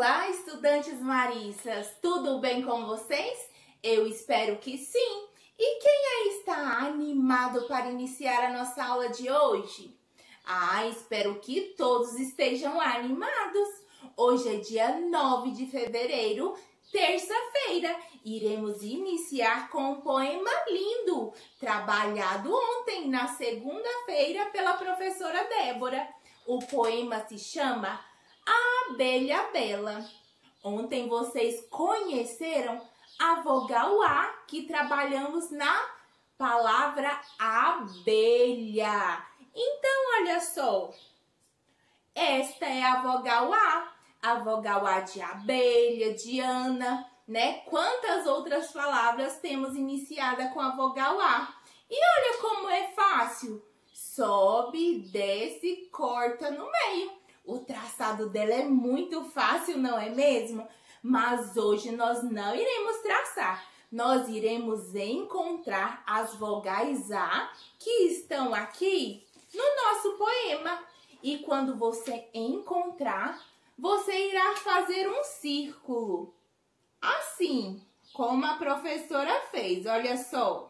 Olá, estudantes marissas! Tudo bem com vocês? Eu espero que sim! E quem aí está animado para iniciar a nossa aula de hoje? Espero que todos estejam animados! Hoje é dia 9 de fevereiro, terça-feira. Iremos iniciar com um poema lindo, trabalhado ontem, na segunda-feira, pela professora Débora. O poema se chama A Abelha Bela. Ontem vocês conheceram a vogal A, que trabalhamos na palavra abelha. Então, olha só, esta é a vogal A de abelha, de Ana, né? Quantas outras palavras temos iniciada com a vogal A? E olha como é fácil. Sobe, desce, corta no meio. O traçado dela é muito fácil, não é mesmo? Mas hoje nós não iremos traçar. Nós iremos encontrar as vogais A que estão aqui no nosso poema. E quando você encontrar, você irá fazer um círculo. Assim, como a professora fez. Olha só.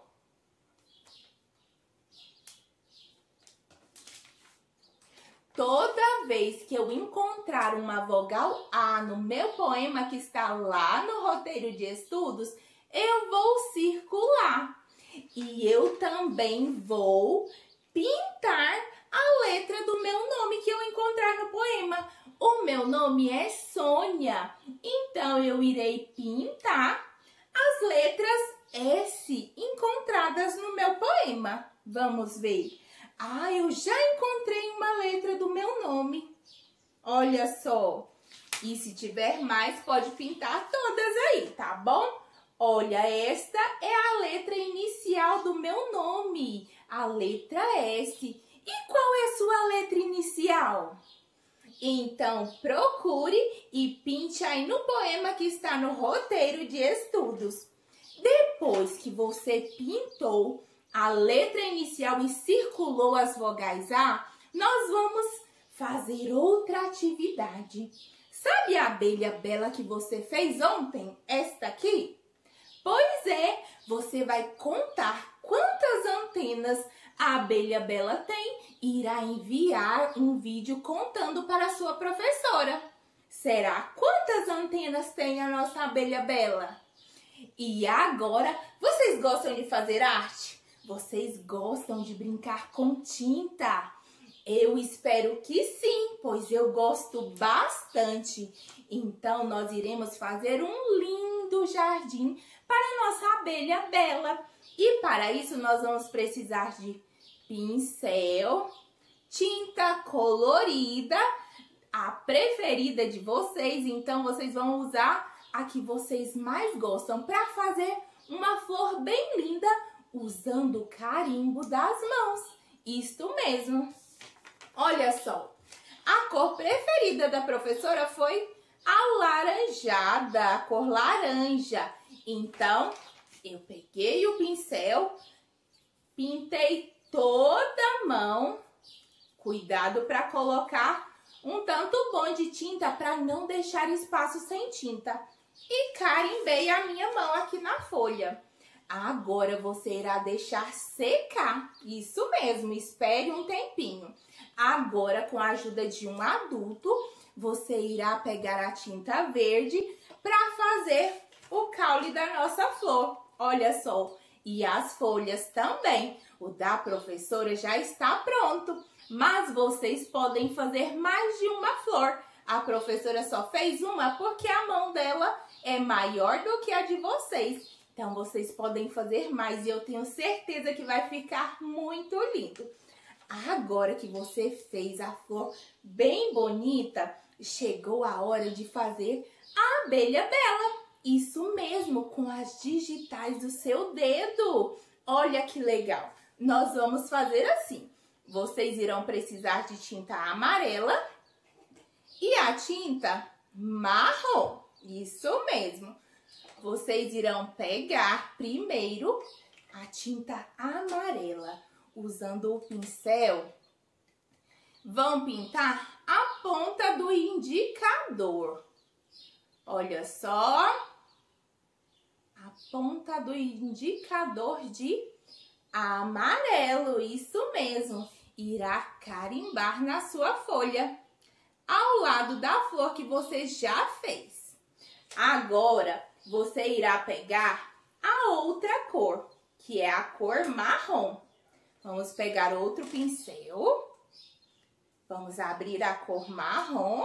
Toda vez que eu encontrar uma vogal A no meu poema que está lá no roteiro de estudos, eu vou circular. E eu também vou pintar a letra do meu nome que eu encontrar no poema. O meu nome é Sônia, então eu irei pintar as letras S encontradas no meu poema. Vamos ver. Eu já encontrei uma letra do meu nome. Olha só. E se tiver mais, pode pintar todas aí, tá bom? Olha, esta é a letra inicial do meu nome, a letra S. E qual é a sua letra inicial? Então, procure e pinte aí no poema que está no roteiro de estudos. Depois que você pintou a letra inicial e circulou as vogais A, nós vamos fazer outra atividade. Sabe a abelha bela que você fez ontem? Esta aqui? Pois é, você vai contar quantas antenas a abelha bela tem e irá enviar um vídeo contando para a sua professora. Será quantas antenas tem a nossa abelha bela? E agora, vocês gostam de fazer arte? Vocês gostam de brincar com tinta? Eu espero que sim, pois eu gosto bastante. Então, nós iremos fazer um lindo jardim para a nossa abelha bela. E para isso, nós vamos precisar de pincel, tinta colorida, a preferida de vocês. Então, vocês vão usar a que vocês mais gostam para fazer uma flor bem linda, usando o carimbo das mãos. Isto mesmo. Olha só. A cor preferida da professora foi alaranjada, a cor laranja. Então, eu peguei o pincel, pintei toda a mão. Cuidado para colocar um tanto bom de tinta para não deixar espaço sem tinta. E carimbei a minha mão aqui na folha. Agora você irá deixar secar. Isso mesmo, espere um tempinho. Agora, com a ajuda de um adulto, você irá pegar a tinta verde para fazer o caule da nossa flor. Olha só, e as folhas também. O da professora já está pronto, mas vocês podem fazer mais de uma flor. A professora só fez uma porque a mão dela é maior do que a de vocês. Então, vocês podem fazer mais e eu tenho certeza que vai ficar muito lindo. Agora que você fez a flor bem bonita, chegou a hora de fazer a abelha bela. Isso mesmo, com as digitais do seu dedo. Olha que legal. Nós vamos fazer assim. Vocês irão precisar de tinta amarela e a tinta marrom. Isso mesmo. Vocês irão pegar primeiro a tinta amarela, usando o pincel. Vão pintar a ponta do indicador. Olha só, a ponta do indicador de amarelo, isso mesmo, irá carimbar na sua folha, ao lado da flor que você já fez. Agora, você irá pegar a outra cor, que é a cor marrom. Vamos pegar outro pincel, vamos abrir a cor marrom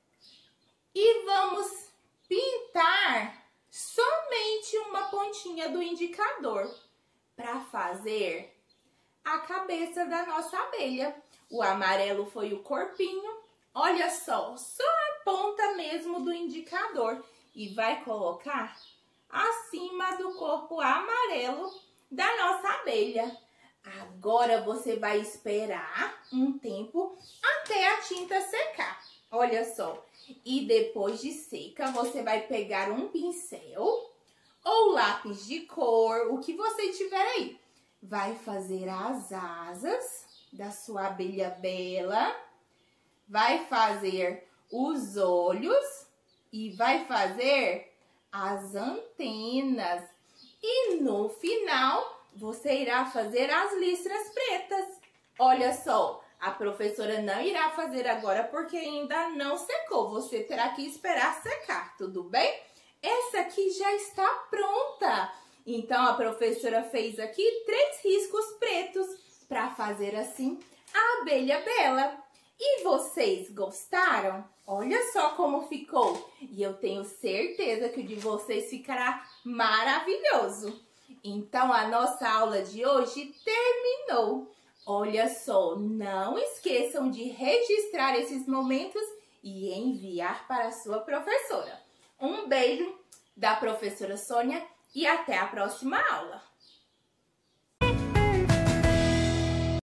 e vamos pintar somente uma pontinha do indicador para fazer a cabeça da nossa abelha. O amarelo foi o corpinho, olha só a ponta mesmo do indicador e vai colocar acima do corpo amarelo da nossa abelha. Agora você vai esperar um tempo até a tinta secar. Olha só. E depois de seca, você vai pegar um pincel ou lápis de cor, o que você tiver aí. Vai fazer as asas da sua abelha bela. Vai fazer os olhos e vai fazer as antenas. E no final, você irá fazer as listras pretas. Olha só, a professora não irá fazer agora porque ainda não secou. Você terá que esperar secar, tudo bem? Essa aqui já está pronta. Então, a professora fez aqui 3 riscos pretos para fazer assim a abelha bela. E vocês gostaram? Olha só como ficou. E eu tenho certeza que o de vocês ficará maravilhoso. Então, a nossa aula de hoje terminou. Olha só, não esqueçam de registrar esses momentos e enviar para a sua professora. Um beijo da professora Sônia e até a próxima aula.